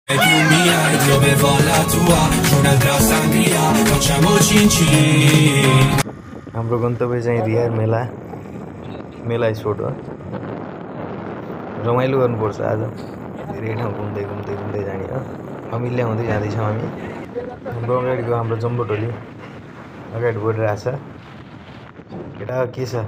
हाम्रो गन्तव्य चाहिँ रियार मेला स्पोट हो। रमाइलो गर्नुपर्छ आज, धेरै ठाउँ घुम्दै जाने हो। अमिल्य हुँदै जाँदैछौँ हामी। हाम्रो अगाडिको हाम्रो जम्बो टोली अगाडि बढिरहेको छ। केटा के छ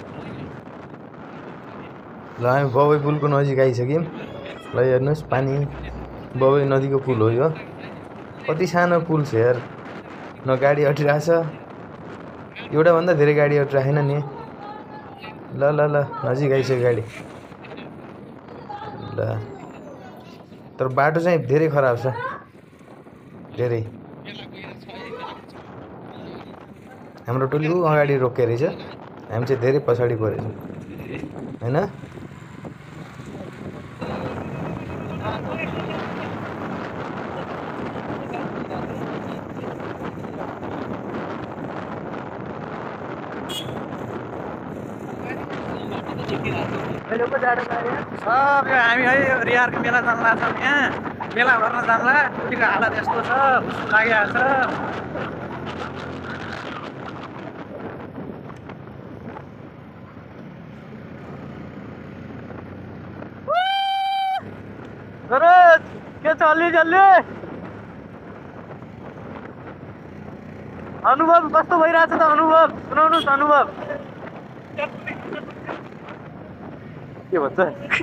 ल, हामी बबई पुलको नजिक आइसक्यौँ। ल हेर्नुहोस्, पानी बबई नदीको पुल हो यो। कति सानो पुल छ यार, न गाडी अटिरहेको छ, एउटा भन्दा धेरै गाडी अटिरहेन नि। ल ल ल नजिक आइसक्यो गाडी। ल तर बाटो चाहिँ धेरै खराब छ, धेरै। हाम्रो टोली अगाडि रोक्के रहेछ, हामी चाहिँ धेरै पछाडि परेछ हैन। हामी है रियारको मेला जान लाग्छौँ। यहाँ मेला गर्न जान्ला, टोलीको हालत यस्तो छ, कस्तो लागिरहेको छ। के छ अलि अनुभव कस्तो भइरहेछ त? अनुभव सुनाउनुहोस्, अनुभव के भन्छ?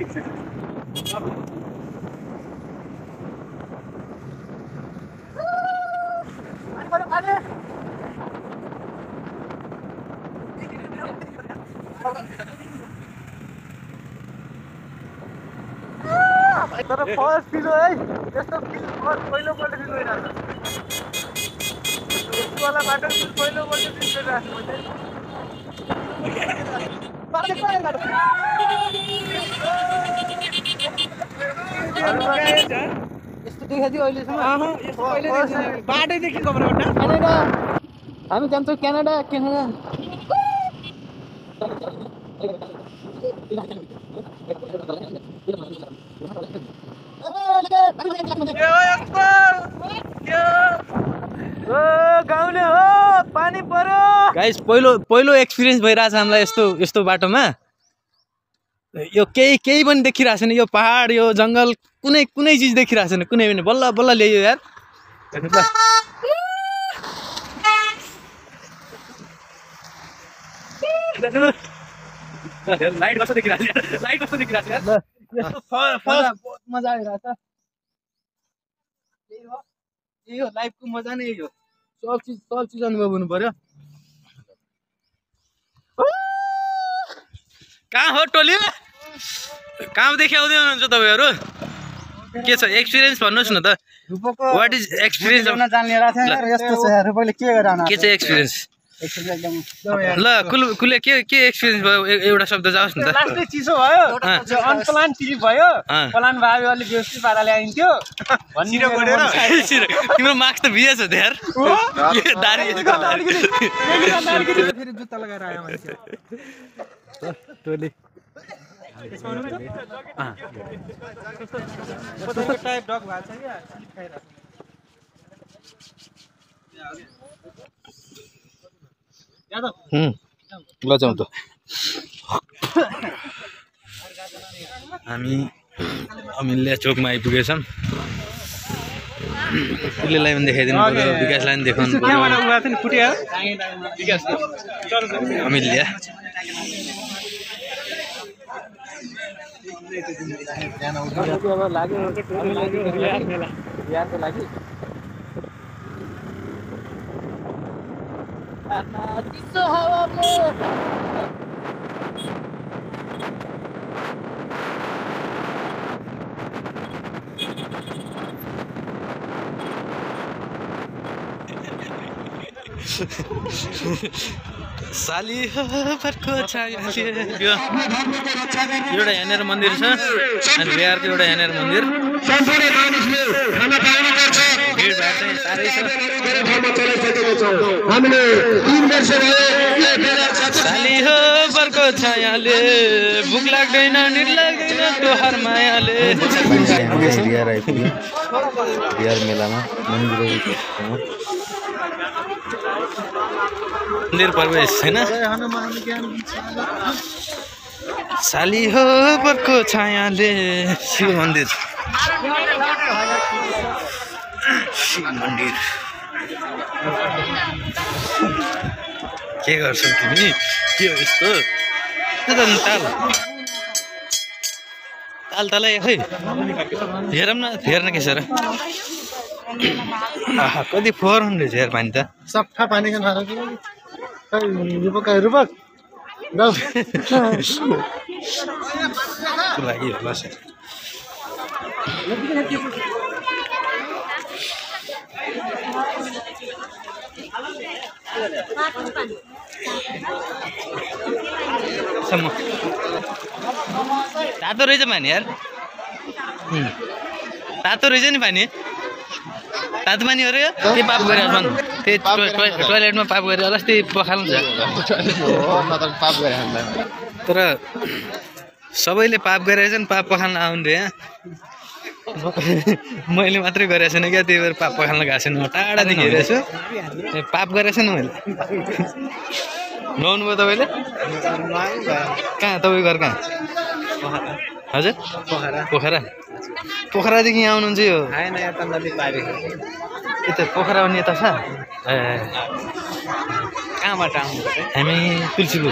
तर फर्स्ट फिल है यस्तो फिल पहिलोपल्ट फिल भइरहेको छ। वाला बाटो पहिलोपल्ट फिल गरिरहेको छु यस्तो देखाइदियो अहिलेसम्म। बाटैदेखि क्यानाडा हामी जान्छौँ, क्यानाडा। गाउँले हो, पानी पर्यो गाइस। पहिलो एक्सपिरियन्स भइरहेछ हामीलाई यस्तो बाटोमा। यो केही पनि देखिरहेको छैन, यो पहाड, यो जङ्गल, कुनै चिज देखिरहेको छैन, कुनै पनि। बल्ल ल्यायो यार। लाइट कस्तो देखिरहेको छ, लाइट कस्तो देखिरहेको छ यार। मजा आइरहेछ। यही हो लाइफको मजा नै, यही हो। सब चिज अनुभव हुनु पर्यो। कहाँ हो टोली? कहाँदेखि आउँदै हुनुहुन्छ तपाईँहरू? के छ एक्सपिरियन्स भन्नुहोस् न त। What is experience? के छ एक्सपिरियन्स? ल कुले के एक्सपिरियन्स भयो? एउटा शब्द जाओस् न त। लास्टै चिसो भयो, अनप्लान ट्रिप भयो। प्लान भयो अलिक व्यवस्थित पाराले आइन्थ्यो। तिम्रो मार्क्स त भिएछ त यार। फेरि जुत्ता लगाएर आयो मान्छे टोली। टाइप डग भएको छ क्या, स्लिप खाइरहेको छ। ल जाउँ त। हामी अमिल्य चोकमा आइपुगेछौँ। कुलेलाई पनि देखाइदिनु पर्यो, विकासलाई पनि देखाउनु पर्यो। अमिल्य साली फर्को एउटा यहाँनिर मन्दिर छ, अनि बिहारको एउटा यहाँनिर मन्दिर। भिडभाड चाहिँ साह्रै छ। साली हो फर्को छायाले भुक लाग्दैन निद लाग्दैन तोहर मायाले बिहार आइपुग्यो बिहार मेलामा मन्दिर प्रवेश हैन साली हो बरको छायाले शिव मन्दिर के गर्छौ तिमी के हो यस्तो ताल तालै खै हेरौँ न हेर्न के छ र आहा कति फोहोर हुँदैछ यार पानी त सफा पानी का नारा रूपक लागि होला सर तातो रहेछ पानी यार तातो रहेछ नि पानी तातो पानी हो र के पाप गरेर भन् त्यही टोयलेटमा पाप गरेर अस्ति पखाल्नु छ तर सबैले पाप गरेर चाहिँ पाप पखाल्न आउने यहाँ मैले मात्रै गरेको छैन क्या त्यही भएर पाप पखाल्न गएको छैन म टाढादेखि हेरेको छु पाप गरेको छैन मैले नुहाउनु भयो तपाईँले कहाँ तपाईँको घर कहाँ हजुर पोखरा पोखरादेखि यहाँ आउनुहुन्छ यो यता पोखरा आउने यता छ कहाँबाट आउनुहुन्छ हामी तुलसीपुर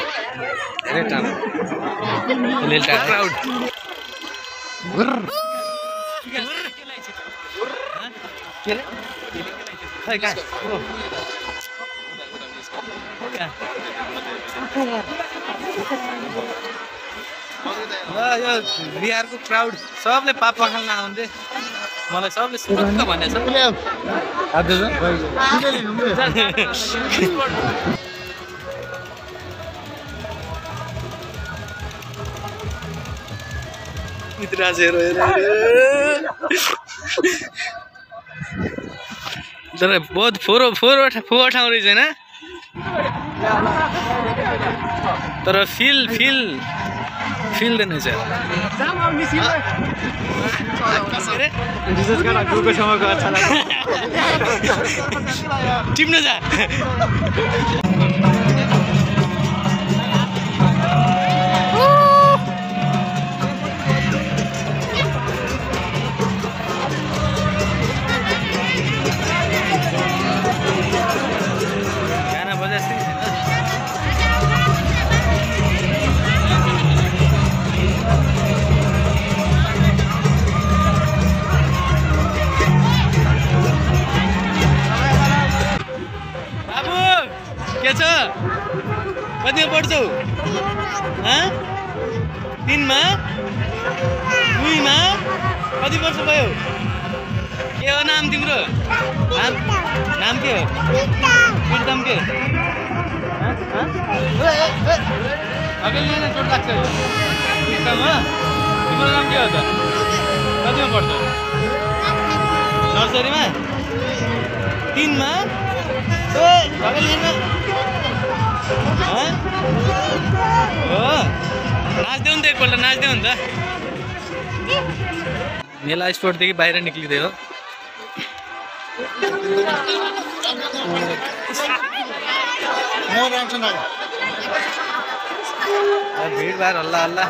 क्राउड खै कहाँ यो बिहारको क्राउड सबले पाप पखाल्न आउँथे मलाई सबले सुरुक्क भनेछ तर बहुत फोहोर ठाउँ रहेछ होइन तर फिल देन चाहिँ टिप्नु जा गाना बजाएको के छ कतिमा पढ्छौ 3 मा 2 मा कति वर्ष भयो के हो नाम तिम्रो नाम के हो प्रीतम के अघिल्लो चोट लाग्छ प्रीतम हो तिम्रो नाम के हो त कतिमा पढ्छौ नर्सरीमा 3 मा नाच्देऊ नि त एकपल्ट नाच्देऊ नि त मेला स्पोर्टदेखि बाहिर निक्लिँदै हो भिडभाड हल्ला हल्ला